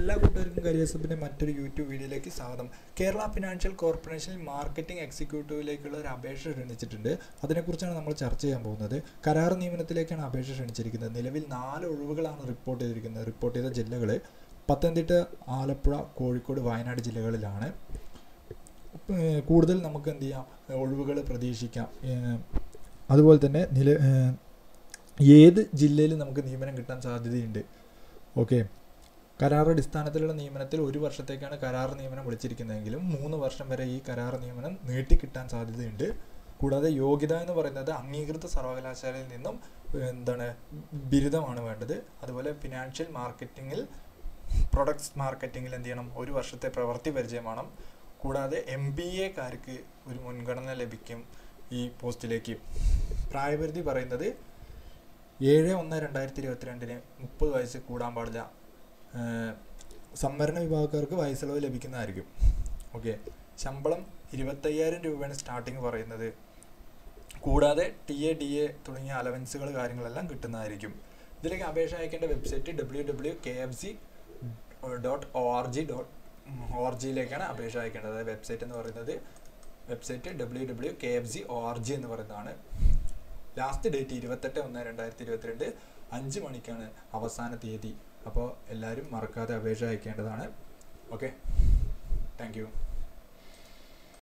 എല്ലാ കൂട്ടുകാർക്കും കരിയസപ്പിൻ്റെ മറ്റൊരു യൂട്യൂബ് വീഡിയോയിലേക്ക് സ്വാഗതം. കേരള ഫിനാൻഷ്യൽ കോർപ്പറേഷനിൽ മാർക്കറ്റിംഗ് എക്സിക്യൂട്ടീവിലേക്കുള്ള ഒരു അപേക്ഷ ക്ഷണിച്ചിട്ടുണ്ട്. അതിനെക്കുറിച്ചാണ് നമ്മൾ ചർച്ച ചെയ്യാൻ പോകുന്നത്. കരാർ നിയമനത്തിലേക്കാണ് അപേക്ഷ ക്ഷണിച്ചിരിക്കുന്നത്. നിലവിൽ 4 ഒഴിവുകളാണ് റിപ്പോർട്ട് ചെയ്തിരിക്കുന്നത്. റിപ്പോർട്ട് ചെയ്ത ജില്ലകൾ പത്തനംതിട്ട, ആലപ്പുഴ, കോഴിക്കോട്, വയനാട് ജില്ലകളിലാണ്. കൂടുതൽ നമുക്ക് എന്ത് ചെയ്യാം, ഒഴിവുകൾ പ്രതീക്ഷിക്കാം. അതുപോലെ തന്നെ ഏത് ജില്ലയിൽ നമുക്ക് നിയമനം കിട്ടാൻ സാധ്യതയുണ്ട്. ഓക്കെ, കരാർ അടിസ്ഥാനത്തിലുള്ള നിയമനത്തിൽ 1 വർഷത്തേക്കാണ് കരാർ നിയമനം വിളിച്ചിരിക്കുന്നതെങ്കിലും 3 വർഷം വരെ ഈ കരാർ നിയമനം നീട്ടിക്കിട്ടാൻ സാധ്യതയുണ്ട്. കൂടാതെ യോഗ്യത എന്ന് പറയുന്നത് അംഗീകൃത സർവകലാശാലയിൽ നിന്നും ബിരുദമാണ് വേണ്ടത്. അതുപോലെ ഫിനാൻഷ്യൽ മാർക്കറ്റിങ്ങിൽ, പ്രൊഡക്ട്സ് മാർക്കറ്റിങ്ങിൽ എന്ത് ചെയ്യണം, 1 വർഷത്തെ പ്രവൃത്തി പരിചയം വേണം. കൂടാതെ MBAക്കാർക്ക് ഒരു മുൻഗണന ലഭിക്കും ഈ പോസ്റ്റിലേക്ക്. പ്രായപരിധി പറയുന്നത് 7/1/2022 30 വയസ്സ് കൂടാൻ പാടില്ല. സംവരണ വിഭാഗക്കാർക്ക് വയസ്സിളവ് ലഭിക്കുന്നതായിരിക്കും. ഓക്കെ, ശമ്പളം 25,000 രൂപയാണ് സ്റ്റാർട്ടിങ് പറയുന്നത്. കൂടാതെ TA, DA തുടങ്ങിയ അലവൻസുകൾ കാര്യങ്ങളെല്ലാം കിട്ടുന്നതായിരിക്കും. ഇതിലേക്ക് അപേക്ഷ അയക്കേണ്ട വെബ്സൈറ്റ് www.kfc.org.org യിലേക്കാണ് അപേക്ഷ അയക്കേണ്ടത്. വെബ്സൈറ്റ് എന്ന് പറയുന്നത് www.kfc.org എന്ന് പറയുന്നതാണ്. ലാസ്റ്റ് ഡേറ്റ് 28/1/2022 5 മണിക്കാണ് അവസാന തീയതി. അപ്പോൾ എല്ലാവരും മറക്കാതെ അപേക്ഷ അയക്കേണ്ടതാണ്. Okay, thank you.